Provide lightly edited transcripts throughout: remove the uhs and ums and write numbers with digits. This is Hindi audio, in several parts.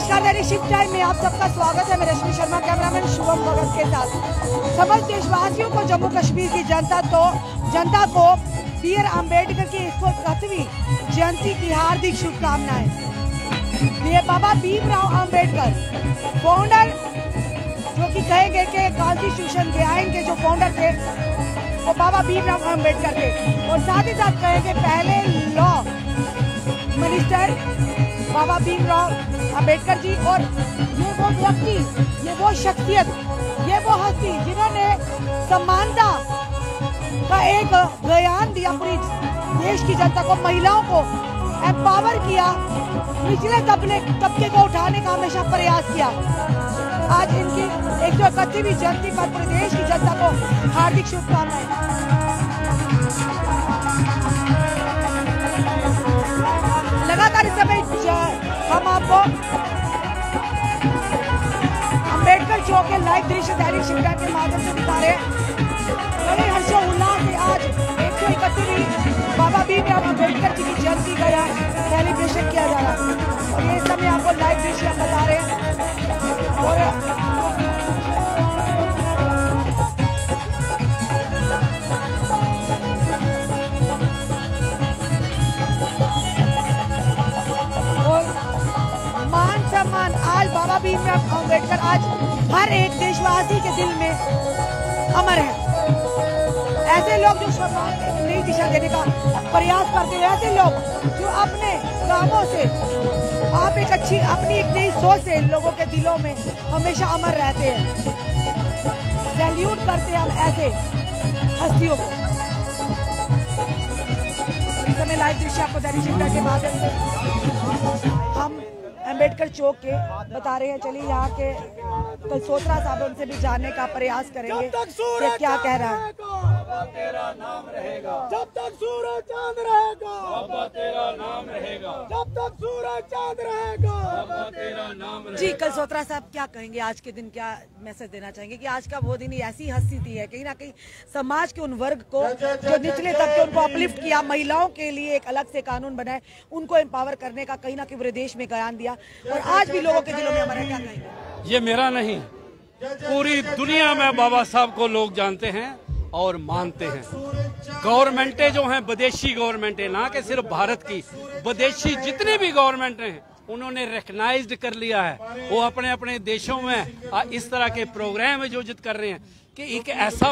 नमस्कार, दैनिक शिफ्ट टाइम में आप सबका स्वागत है। मैं रश्मि शर्मा, कैमरामैन शुभम भगत के साथ। समस्त देशवासियों को जम्मू कश्मीर की जनता को बी.आर. अम्बेडकर की 131वीं जयंती की हार्दिक शुभकामनाएं। ये बाबा भीमराव अम्बेडकर फाउंडर, जो कि कहेंगे कि कॉन्स्टिट्यूशन के आइन के जो फाउंडर थे वो बाबा भीमराव अम्बेडकर थे, और साथ ही साथ कहेंगे पहले लॉ मिनिस्टर बाबा भीमराव अम्बेडकर जी। और ये वो व्यक्ति, ये वो शख्सियत, ये वो हस्ती जिन्होंने समानता का एक बयान दिया पूरी देश की जनता को, महिलाओं को एम्पावर किया, निचले तबके को उठाने का हमेशा प्रयास किया। आज इनकी 131वीं जयंती पर पूरे देश की जनता को हार्दिक शुभकामनाएं। लगातार इस समय हम आपको अम्बेडकर चौक के लाइव दृश्य दैनिक शिफ्ट टाइम के माध्यम से दिखा रहे हैं। बड़े हर्षोल्लास से आज 131वीं बाबा भीमराव अम्बेडकर जी की जयंती का यहाँ सेलिब्रेशन किया जा रहा है, और ये समय आपको लाइव दृश्य बता रहे हैं। सम्मान आज बाबा भीमराव अम्बेडकर आज हर एक देशवासी के दिल में अमर है। ऐसे लोग जो समाज को नई दिशा देने का प्रयास करते हैं, ऐसे लोग जो अपने कामों से आप अपनी एक नई सोच से लोगों के दिलों में हमेशा अमर रहते हैं। सैल्यूट करते हैं हम ऐसे हस्तियों को। इस समय लाइव दृश्य आपको दैनिक शिफ्ट के माध्यम से हम अम्बेडकर चौक के बता रहे हैं। चलिए यहाँ के कलसोत्रा साहब, उनसे भी जानने का प्रयास करेंगे कि क्या कह रहा है। बाबा तेरा नाम रहेगा जब तक सूरज चांद रहेगा, बाबा तेरा नाम रहेगा जब तक सूरज चांद रहेगा, बाबा तेरा नाम रहेगा। जी कलसोत्रा साहब, क्या कहेंगे आज के दिन, क्या मैसेज देना चाहेंगे कि आज का वो दिन ही ऐसी हस्ती थी है, कहीं ना कहीं समाज के उन वर्ग को जो निचले तबके, उनको अपलिफ्ट किया, महिलाओं के लिए एक अलग से कानून बनाए, उनको एम्पावर करने का कहीं ना कहीं पूरे देश में बयान दिया, और आज भी लोगों के दिलों में हमारा, क्या कहेंगे? ये मेरा नहीं, पूरी दुनिया में बाबा साहब को लोग जानते हैं और मानते हैं। गवर्नमेंटें जो हैं, विदेशी गवर्नमेंटें, ना कि सिर्फ भारत की, विदेशी जितनी भी गवर्नमेंट हैं उन्होंने रिकग्नाइज्ड कर लिया है। वो अपने अपने देशों में इस तरह के प्रोग्राम आयोजित कर रहे हैं कि एक ऐसा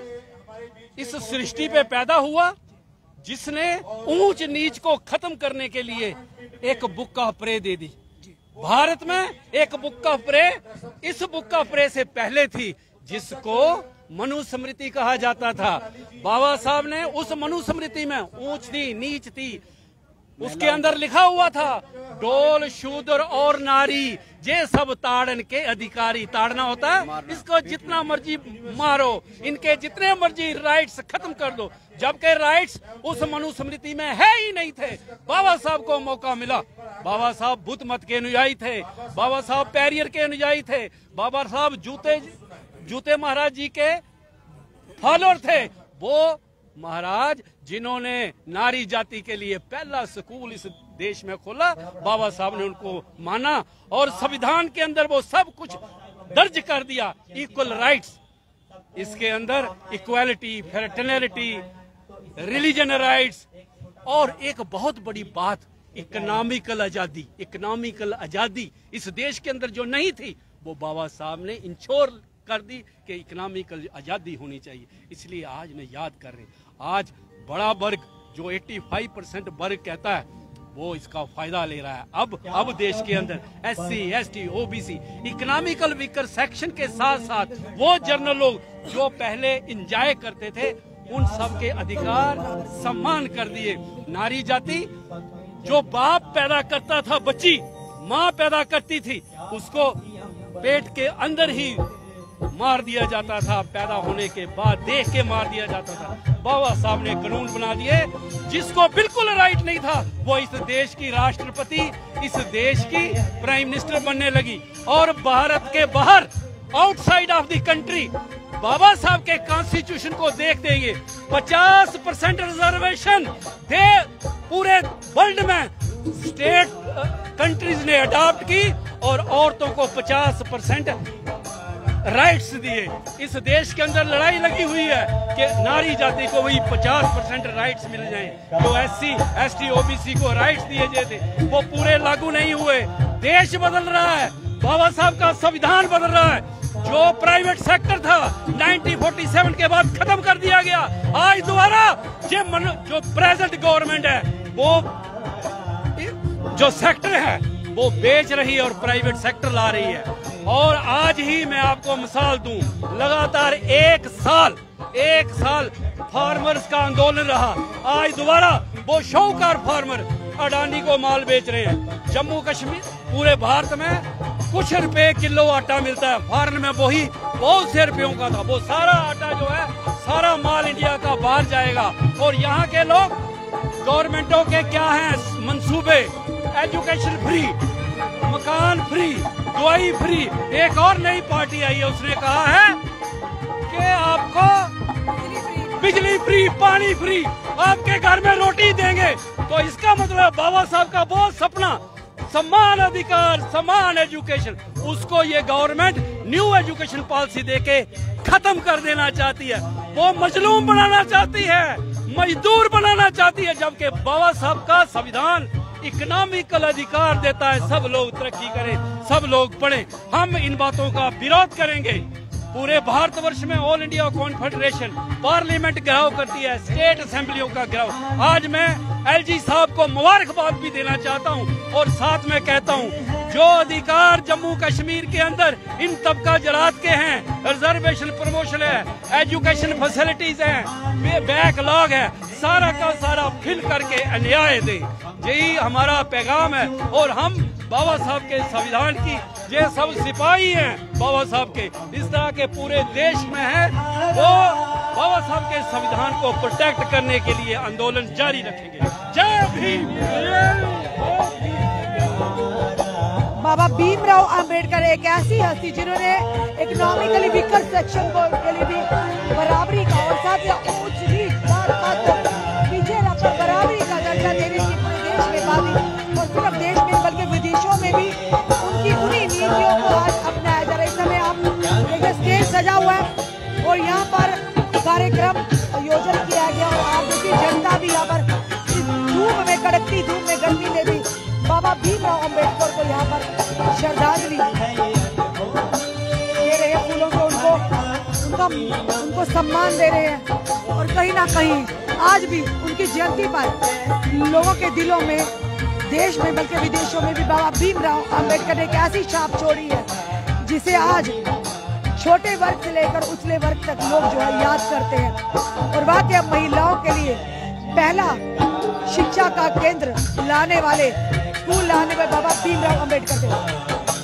मानव इस सृष्टि पे पैदा हुआ जिसने ऊंच नीच को खत्म करने के लिए एक बुक ऑफ प्रे दे दी। भारत में एक बुक ऑफ प्रे, इस बुक ऑफ प्रे से पहले थी, जिसको मनुस्मृति कहा जाता था। बाबा साहब ने उस मनुस्मृति में ऊंच थी, नीच थी, उसके अंदर लिखा हुआ था, डोल शूद्र और नारी ये सब ताड़न के अधिकारी। ताड़ना होता है इसको जितना मर्जी मारो, इनके जितने मर्जी राइट्स खत्म कर दो, जबकि राइट्स उस मनुस्मृति में है ही नहीं थे। बाबा साहब को मौका मिला। बाबा साहब बुद्ध मत के अनुयायी थे, बाबा साहब पैरियर के अनुयायी थे, बाबा साहब जूते महाराज जी के फॉलोअर थे। वो महाराज जिन्होंने नारी जाति के लिए पहला स्कूल इस देश में खोला, बाबा साहब ने उनको माना और संविधान के अंदर वो सब कुछ दर्ज कर दिया। इक्वल राइट्स, इसके अंदर इक्वालिटी, फ्रेटर्निटी, रिलीजन राइट्स, और एक बहुत बड़ी बात, इकोनॉमिकल आजादी। इकोनॉमिकल आजादी इस देश के अंदर जो नहीं थी, वो बाबा साहब ने इंश्योर कर दी कि इकोनॉमिकल आजादी होनी चाहिए। इसलिए आज मैं याद कर रहे हैं, आज बड़ा वर्ग जो 85% वर्ग कहता है, वो इसका फायदा ले रहा है। अब देश के अंदर SC, ST, OBC, economical weaker section के साथ साथ वो जनरल लोग जो पहले एंजॉय करते थे, उन सब के अधिकार सम्मान कर दिए। नारी जाति, जो बाप पैदा करता था बच्ची, माँ पैदा करती थी, उसको पेट के अंदर ही मार दिया जाता था, पैदा होने के बाद देख के मार दिया जाता था। बाबा साहब ने कानून बना दिए, जिसको बिल्कुल राइट नहीं था, वो इस देश की राष्ट्रपति, इस देश की प्राइम मिनिस्टर बनने लगी। और भारत के बाहर, outside of the country, Babasaheb के कॉन्स्टिट्यूशन को देखते ही 50% रिजर्वेशन पूरे वर्ल्ड में स्टेट कंट्रीज ने अडॉप्ट की और औरतों को 50% राइट्स दिए। इस देश के अंदर लड़ाई लगी हुई है कि नारी जाति को वही 50% राइट्स मिल जाएं। जो SC, ST, OBC को राइट्स दिए गए थे वो पूरे लागू नहीं हुए। देश बदल रहा है, बाबा साहब का संविधान बदल रहा है। जो प्राइवेट सेक्टर था 1947 के बाद खत्म कर दिया गया। आज दोबारा जो प्रेजेंट गवर्नमेंट है वो जो सेक्टर है वो बेच रही है और प्राइवेट सेक्टर ला रही है। और आज ही मैं आपको मिसाल दूं, लगातार एक साल फार्मर्स का आंदोलन रहा। आज दोबारा वो शाहूकार फार्मर अडानी को माल बेच रहे हैं। जम्मू कश्मीर पूरे भारत में कुछ रुपए किलो आटा मिलता है, फॉरेन में वही बहुत से रुपयों का था। वो सारा आटा जो है सारा माल इंडिया का बाहर जाएगा। और यहाँ के लोग गवर्नमेंटों के क्या हैं मंसूबे, एजुकेशन फ्री, मकान फ्री, दवाई फ्री। एक और नई पार्टी आई है, उसने कहा है कि आपको बिजली फ्री, पानी फ्री, आपके घर में रोटी देंगे। तो इसका मतलब बाबा साहब का वो सपना, समान अधिकार, समान एजुकेशन, उसको ये गवर्नमेंट न्यू एजुकेशन पॉलिसी देके खत्म कर देना चाहती है। वो मजलूम बनाना चाहती है, मजदूर बनाना चाहती है, जबकि बाबा साहब का संविधान इकोनॉमिकल अधिकार देता है, सब लोग तरक्की करें, सब लोग पढ़ें। हम इन बातों का विरोध करेंगे। पूरे भारतवर्ष में ऑल इंडिया कॉन्फेडरेशन पार्लियामेंट घेराव करती है, स्टेट असेंबलियों का घेराव। आज मैं LG साहब को मुबारकबाद भी देना चाहता हूं और साथ में कहता हूं जो अधिकार जम्मू कश्मीर के अंदर इन तबका जरात के हैं, रिजर्वेशन प्रमोशन है, एजुकेशन फैसिलिटीज हैं, बैकलॉग है, सारा का सारा फिल करके न्याय दे। यही हमारा पैगाम है। और हम बाबा साहब के संविधान की, ये सब सिपाही हैं बाबा साहब के, इस तरह के पूरे देश में है, वो बाबा साहब के संविधान को प्रोटेक्ट करने के लिए आंदोलन जारी रखेंगे। जय भीम। बाबा भीमराव अंबेडकर एक ऐसी हस्ती जिन्होंने इकोनॉमिकली वीकर सेक्शन को के लिए भी बराबरी का और साथ ही उच्च नीच पीछे रखकर बराबरी का दर्जा देने की पूरे देश में बात, और सिर्फ देश में बल्कि विदेशों में भी उनकी उन्हीं नीतियों को आज अपनाया जा रहा है। इस समय आप देखिए स्टेज सजा हुआ है और यहाँ पर कार्यक्रम आयोजन किया गया और आप देखिए जनता भी यहाँ पर धूप में, कड़कती धूप में, गर्मी में भी बाबा भीमराव अंबेडकर को यहाँ पर श्रद्धांजलि दे रहे हैं, फूलों से उनको सम्मान दे रहे हैं। और कहीं ना कहीं आज भी उनकी जयंती पर लोगों के दिलों में, देश में बल्कि विदेशों में भी बाबा भीमराव अंबेडकर ने एक ऐसी छाप छोड़ी है जिसे आज छोटे वर्ग से लेकर उछले वर्ग तक लोग जो है याद करते हैं। और वाकई महिलाओं के लिए पहला शिक्षा का केंद्र लाने वाले, स्कूल लाने वाले बाबा भीमराव अंबेडकर थे।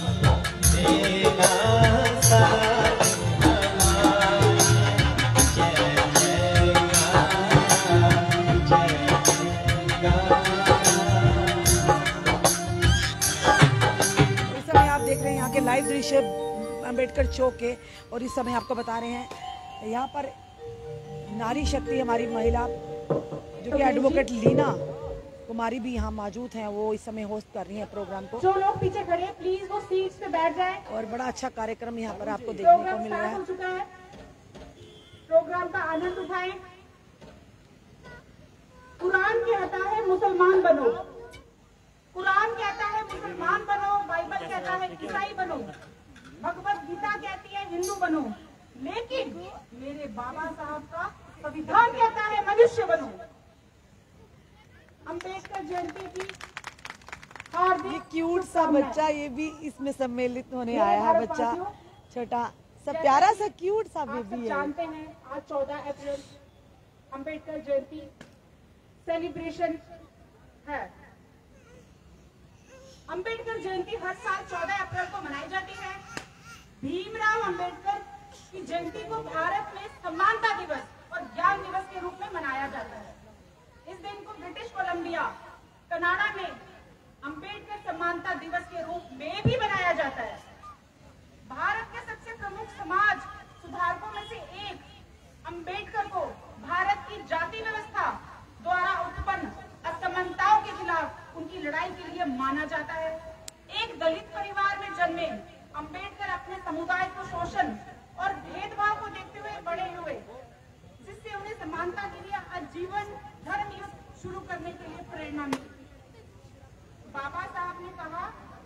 इस समय आप देख रहे हैं यहाँ के लाइव दृश्य अंबेडकर चौक के, और इस समय आपको बता रहे हैं यहाँ पर नारी शक्ति, हमारी महिला जो कि एडवोकेट लीना कुमारी भी यहाँ मौजूद हैं, वो इस समय होस्ट कर रही हैं प्रोग्राम को। जो लोग पीछे खड़े हैं प्लीज वो सीट्स पे बैठ जाएं। और बड़ा अच्छा कार्यक्रम यहाँ पर आपको देखने को मिल रहा है। प्रोग्राम का आनंद उठाएं। कुरान कहता है मुसलमान बनो, कुरान कहता है मुसलमान बनो, बाइबल कहता है ईसाई बनो, भगवत गीता कहती है हिंदू बनो, लेकिन मेरे बाबा साहब का संविधान कहता है मनुष्य बनो। अंबेडकर जयंती की ये क्यूट सा बच्चा, ये भी इसमें सम्मिलित होने आया है, बच्चा छोटा सा प्यारा सा क्यूट सा बेबी है। जानते हैं आज 14 अप्रैल अंबेडकर जयंती सेलिब्रेशन है। अंबेडकर जयंती हर साल 14 अप्रैल को मनाई जाती है। भीमराव अंबेडकर की जयंती को भारत में समानता दिवस और ज्ञान दिवस के रूप में मनाया जाता है। इस दिन को ब्रिटिश कोलंबिया, कनाडा में अंबेडकर समानता दिवस के रूप में भी मनाया जाता है। भारत के सबसे प्रमुख समाज सुधारकों में से एक अंबेडकर को भारत की जाति व्यवस्था द्वारा उत्पन्न असमानताओं के खिलाफ उनकी लड़ाई के लिए माना जाता है। एक दलित परिवार में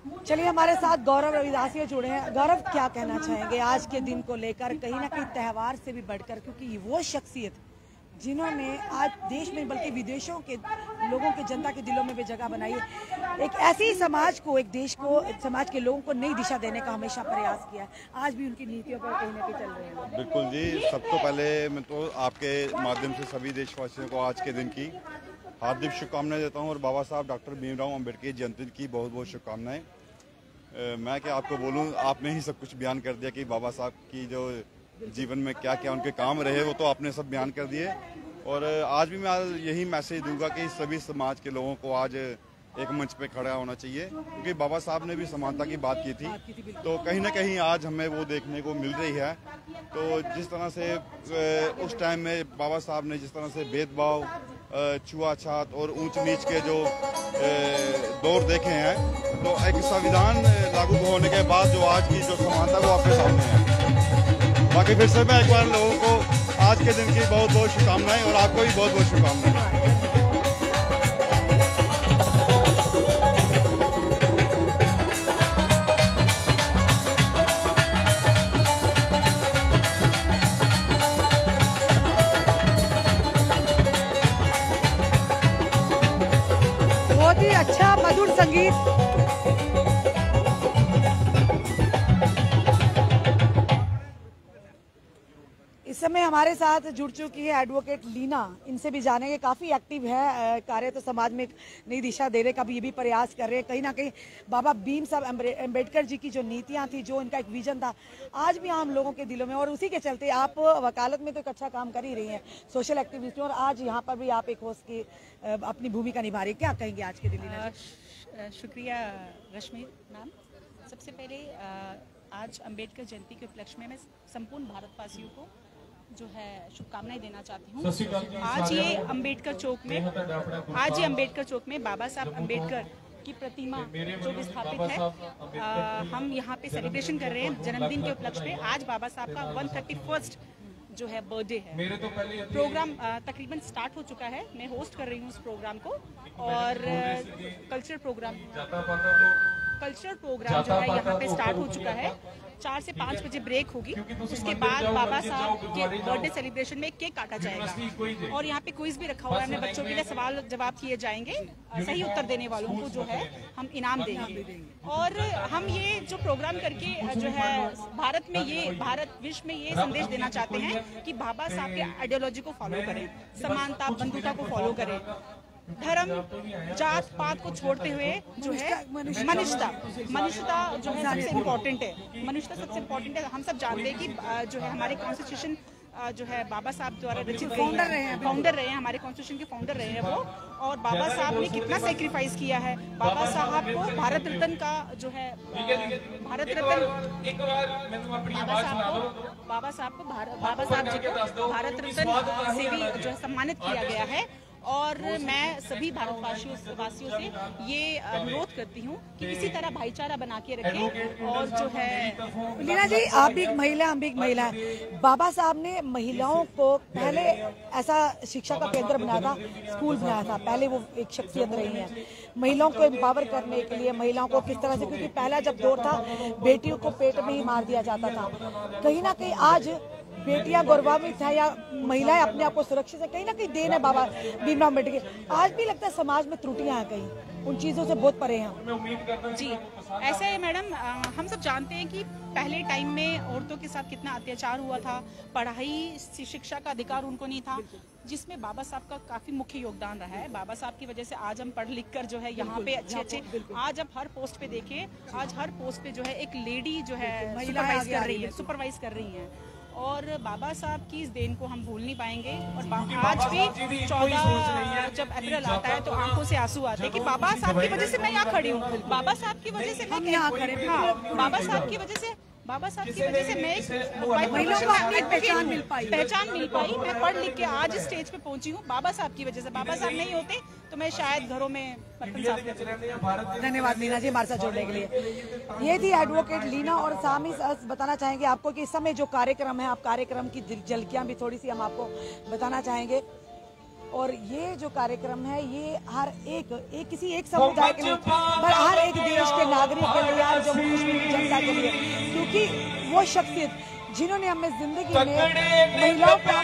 चलिए, हमारे साथ गौरव रविदासिया जुड़े हैं। गौरव, क्या कहना चाहेंगे आज के दिन को लेकर? कहीं ना कहीं त्यौहार से भी बढ़कर, क्योंकि वो शख्सियत जिन्होंने आज देश में बल्कि विदेशों के लोगों के, जनता के दिलों में भी जगह बनाई है, एक ऐसी समाज को, एक देश को, समाज के लोगों को नई दिशा देने का हमेशा प्रयास किया है। आज भी उनकी नीतियों पर कहीं ना कहीं चल रहे हैं। बिल्कुल जी, सब तो पहले मैं तो आपके माध्यम से सभी देशवासियों को आज के दिन की हार्दिक शुभकामनाएं देता हूं और बाबा साहब डॉक्टर भीमराव अम्बेडकर की जयंती की बहुत बहुत शुभकामनाएं। मैं क्या आपको बोलूं, आपने ही सब कुछ बयान कर दिया कि बाबा साहब की जो जीवन में क्या क्या उनके काम रहे, वो तो आपने सब बयान कर दिए। और आज भी मैं यही मैसेज दूंगा कि सभी समाज के लोगों को आज एक मंच पे खड़ा होना चाहिए, क्योंकि बाबा साहब ने भी समानता की बात की थी, तो कहीं ना कहीं आज हमें वो देखने को मिल रही है। तो जिस तरह से उस टाइम में बाबा साहब ने जिस तरह से भेदभाव, छुआछात और ऊंच नीच के जो दौर देखे हैं, तो एक संविधान लागू होने के बाद जो आज की जो समानता वो आपके सामने है। बाकी फिर से मैं एक बार लोगों को आज के दिन की बहुत बहुत शुभकामनाएं और आपको भी बहुत बहुत शुभकामनाएं। बहुत ही अच्छा मधुर संगीत। इस समय हमारे साथ जुड़ चुकी है एडवोकेट लीना। इनसे भी जानेंगे, काफी एक्टिव है, कार्य तो समाज में नई दिशा देने का भी ये भी प्रयास कर रहे हैं। कहीं ना कहीं बाबा भीम साहब अम्बेडकर जी की जो नीतियां थी, जो इनका एक विजन था, आज भी आम लोगों के दिलों में, और उसी के चलते आप वकालत में तो एक अच्छा काम कर ही रही हैं, सोशल एक्टिविस्ट, और आज यहाँ पर भी आप एक होस्ट की अपनी भूमिका निभा रही है। क्या कहेंगे आज के दिन? शुक्रिया रश्मि मैम। सबसे पहले आज अम्बेडकर जयंती के उपलक्ष्य में मैं संपूर्ण भारतवासियों को जो है शुभकामनाएं देना चाहती हूँ। आज ये अम्बेडकर चौक में बाबा साहब अम्बेडकर की प्रतिमा जो विस्थापित है, हम यहाँ पे सेलिब्रेशन कर रहे हैं जन्मदिन के उपलक्ष्य में। आज बाबा साहब का 131st जो है बर्थडे है। प्रोग्राम तकरीबन स्टार्ट हो चुका है, मैं होस्ट कर रही हूँ उस प्रोग्राम को, और कल्चरल प्रोग्राम जो है यहाँ पे स्टार्ट हो चुका है। 4 से 5 बजे ब्रेक होगी, उसके बाद बाबा साहब के बर्थडे सेलिब्रेशन में केक काटा जाएगा, और यहाँ पे क्विज भी रखा हुआ है। हमने बच्चों के लिए सवाल जवाब किए जाएंगे, सही उत्तर देने वालों को जो है हम इनाम देंगे। और हम ये जो प्रोग्राम करके जो है भारत विश्व में ये संदेश देना चाहते हैं कि बाबा साहब के आइडियोलॉजी को फॉलो करें, समानता बंधुता को फॉलो करें, धर्म जात पात को छोड़ते हुए जो है मनुष्यता जो है सबसे इम्पोर्टेंट है। मनुष्यता सबसे इम्पोर्टेंट है। हम सब जानते हैं कि जो है हमारे कॉन्स्टिट्यूशन जो है बाबा साहब द्वारा रचित फाउंडर रहे हैं, हमारे कॉन्स्टिट्यूशन के फाउंडर रहे हैं वो, और बाबा साहब ने कितना सेक्रीफाइस किया है। बाबा साहब को भारत रत्न का जो है बाबा साहब जी को भारत रत्न से भी जो है सम्मानित किया गया है। और मैं सभी भारतवासियों से ये अनुरोध करती हूँ कि इसी तरह भाईचारा बना के रखें। और जो है लीना जी, आप भी एक महिला, हम भी एक महिला है। बाबा साहब ने महिलाओं को पहले ऐसा शिक्षा का केंद्र बनाया था, स्कूल बनाया था, पहले वो एक शख्सियत रही है महिलाओं को एम्पावर करने के लिए, महिलाओं को किस तरह से, क्योंकि पहला जब दौर था बेटियों को पेट में ही मार दिया जाता था। कहीं ना कहीं आज बेटियां गौरवान्वित है, या महिलाएं अपने आप को सुरक्षित है, कहीं ना कहीं देन है बाबा भीमराव अम्बेडकर। आज भी लगता है समाज में त्रुटियां हैं, कहीं उन चीजों से बहुत परे हैं। जी ऐसा है मैडम, हम सब जानते हैं कि पहले टाइम में औरतों के साथ कितना अत्याचार हुआ था, पढ़ाई शिक्षा का अधिकार उनको नहीं था, जिसमें बाबा साहब का काफी मुख्य योगदान रहा है। बाबा साहब की वजह से आज हम पढ़ लिख कर जो है यहाँ पे अच्छे आज आप हर पोस्ट पे देखें, आज हर पोस्ट पे जो है एक लेडी जो है सुपरवाइज कर रही है। और बाबा साहब की इस देन को हम भूल नहीं पाएंगे। और आज भी 14 जब अप्रैल आता है तो आंखों से आंसू आते हैं कि बाबा साहब की वजह से मैं यहाँ खड़ी हूँ, बाबा साहब की वजह से मैं यहाँ खड़े, हाँ बाबा साहब की वजह से मैं महिलाओं को अपनी पहचान मिल पाई, मैं पढ़ लिख के आज स्टेज पे पहुंची हूँ बाबा साहब की वजह से। बाबा साहब नहीं होते तो मैं शायद घरों में बर्तन साफ करती। धन्यवाद लीना जी हमारे साथ जुड़ने के लिए। ये थी एडवोकेट लीना। और सामी बताना चाहेंगे आपको कि इस समय जो कार्यक्रम है, आप कार्यक्रम की झलकियां भी थोड़ी सी हम आपको बताना चाहेंगे। और ये जो कार्यक्रम है ये हर एक किसी एक समुदाय के लिए, पर हर एक देश के नागरिक के लिए, आज जम्मू कश्मीर की जनता के लिए, क्योंकि वो शख्सियत जिन्होंने हमें जिंदगी में महिलाओं को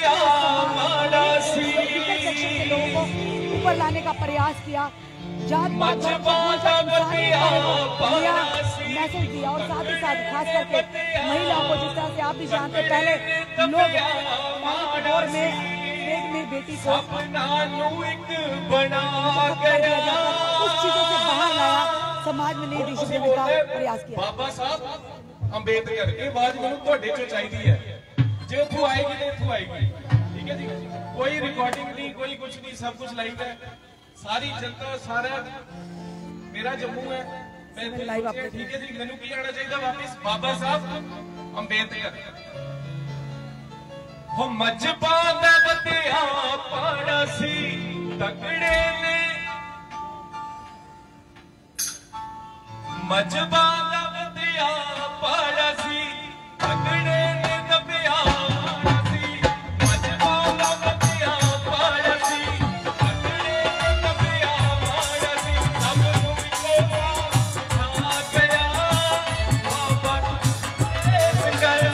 सेक्शन के लोगों को ऊपर लाने का प्रयास किया, जात पात मैसेज दिया, और साथ ही साथ खास करके महिलाओं को, जिस तरह से आप भी जानते हैं पहले लोग दौर में बेटी को उस चीजों से बाहर लाया, समाज में नई दिशा देने का प्रयास किया। बाबा साहब अंबेडकर की आवाज मैंने ਤੁਹਾਡੇ ਚੋਂ ਚਾਹੀਦੀ ਹੈ, ਜੇ ਉੱਥੋਂ ਆਏਗੀ ਤੇ ਇੱਥੋਂ ਆਏਗੀ, ਠੀਕ ਹੈ जी। कोई रिकॉर्डिंग नहीं, कोई कुछ नहीं, सब कुछ लाइव है। सारी जनता, सारा मेरा जम्मू है, मैं लाइव आप, ठीक है जी। मैंने की आना चाहिए वापस बाबा साहब अंबेडकर हो मजबा दा बतिया पाड़ा सी तकड़े ने, मजबा दा बतिया पाड़ा सी तकड़े ने दबिया सी, मजबा दा बतिया पाड़ा सी तकड़े ने दबिया सी, सब नूं इको खा गया बाबा इस गया।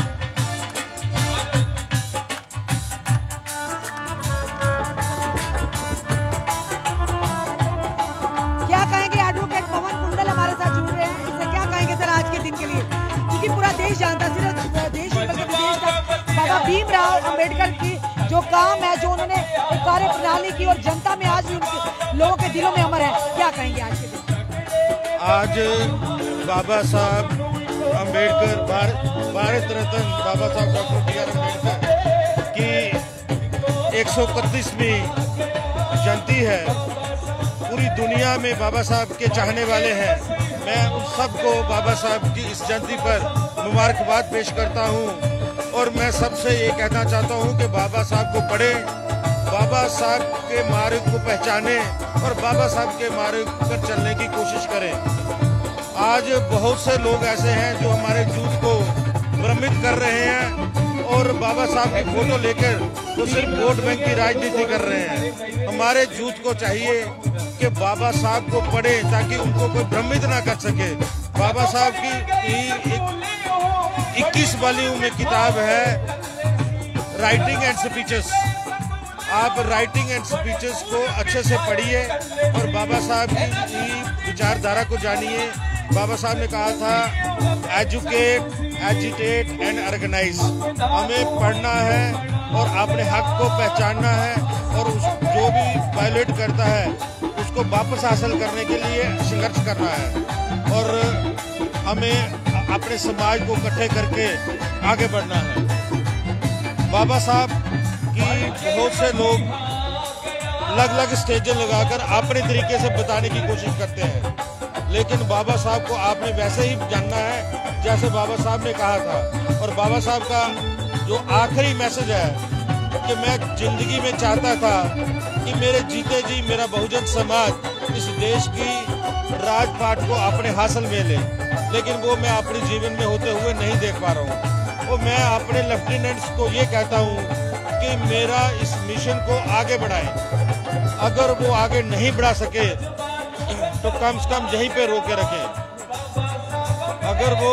क्या कहेंगे एडवोकेट पवन कुंडल हमारे साथ जुड़ रहे हैं, इससे क्या कहेंगे सर आज के दिन के लिए, क्योंकि पूरा देश जानता, सिर्फ देश नहीं बल्कि विदेश तक बाबा भीमराव अंबेडकर की जो काम है, जो उन्होंने कार्य प्रणाली की, और जनता में आज भी उनके लोगों के दिलों में अमर है, क्या कहेंगे आज के दिन? आज बाबा साहब अंबेडकर, भारत रत्न बाबा साहब डॉक्टर B.R. अम्बेडकर की 131वीं जयंती है। पूरी दुनिया में बाबा साहब के चाहने वाले हैं। मैं उन सबको बाबा साहब की इस जयंती पर मुबारकबाद पेश करता हूं, और मैं सबसे ये कहना चाहता हूं कि बाबा साहब को पढ़ें, बाबा साहब के मार्ग को पहचानें और बाबा साहब के मार्ग पर चलने की कोशिश करें। आज बहुत से लोग ऐसे हैं जो हमारे यूथ को भ्रमित कर रहे हैं और बाबा साहब की फोटो लेकर वो सिर्फ वोट बैंक की राजनीति कर रहे हैं। हमारे यूथ को चाहिए कि बाबा साहब को पढ़े ताकि उनको कोई भ्रमित ना कर सके। बाबा साहब की 21 वॉल्यूम में किताब है राइटिंग एंड स्पीचेस। आप राइटिंग एंड स्पीचेस को अच्छे से पढ़िए और बाबा साहब की विचारधारा को जानिए। बाबा साहब ने कहा था एजुकेट, एजिटेट एंड ऑर्गेनाइज। हमें पढ़ना है और अपने हक को पहचानना है, और जो भी वायलेट करता है उसको वापस हासिल करने के लिए संघर्ष करना है, और हमें अपने समाज को इकट्ठे करके आगे बढ़ना है। बाबा साहब की बहुत से लोग अलग अलग स्टेजें लगाकर अपने तरीके से बताने की कोशिश करते हैं, लेकिन बाबा साहब को आपने वैसे ही जानना है जैसे बाबा साहब ने कहा था। और बाबा साहब का जो आखिरी मैसेज है कि मैं जिंदगी में चाहता था कि मेरे जीते जी मेरा बहुजन समाज इस देश की राजपाट को अपने हासिल में ले, लेकिन वो मैं अपने जीवन में होते हुए नहीं देख पा रहा हूँ। तो मैं अपने लेफ्टिनेंट्स को ये कहता हूँ कि मेरा इस मिशन को आगे बढ़ाएं। अगर वो आगे नहीं बढ़ा सके तो कम से कम यहीं पे रोके रखें। अगर वो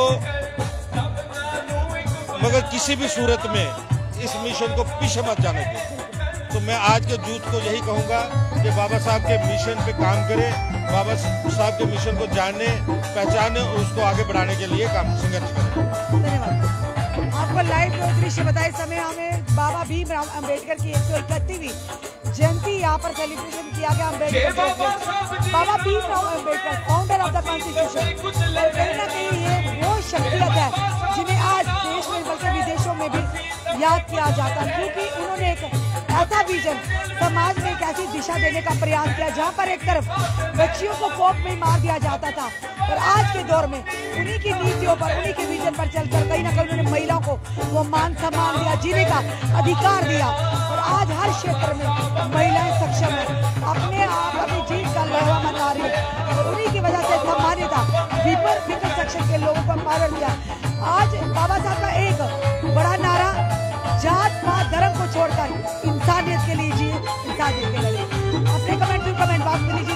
मगर किसी भी सूरत में इस मिशन को पीछे मत जाने दें। तो मैं आज के यूथ को यही कहूँगा कि बाबा साहब के मिशन पे काम करें, बाबा साहब के मिशन को जाने, पहचाने और उसको आगे बढ़ाने के लिए काम संघर्ष करें। धन्यवाद। आपको लाइव दृश्य बताए समय हमें बाबा भीमराव अंबेडकर की 131वीं जयंती यहाँ पर सेलिब्रेशन किया गया। Ambedkar Baba Bhimrao Ambedkar founder of the constitution, कहीं ना कहीं ये वो शख्सियत है जिन्हें आज देश में बल्कि विदेशों में भी याद किया जाता है, क्योंकि उन्होंने एक ऐसा विजन समाज में एक ऐसी दिशा देने का प्रयास किया जहाँ पर एक तरफ बच्चियों को कोप में मार दिया जाता था, और आज के दौर में उन्हीं की नीतियों पर, उन्हीं के विजन पर चलकर कहीं ना कहीं उन्होंने महिलाओं को वो मान सम्मान दिया, जीने का अधिकार दिया, और आज हर क्षेत्र में महिलाएं सक्षम है, अपने आप अपनी जीत का लहरा मना रही है, और उन्हीं की वजह से सम्मानित पीपल सेक्शन के लोगों को एम्पावर किया। आज बाबा साहब का एक बड़ा नारा, जात पात धर्म को छोड़कर इंसानियत के लिए जिए, इंसानियत के लिए। अपने कमेंट बॉक्स में लीजिए।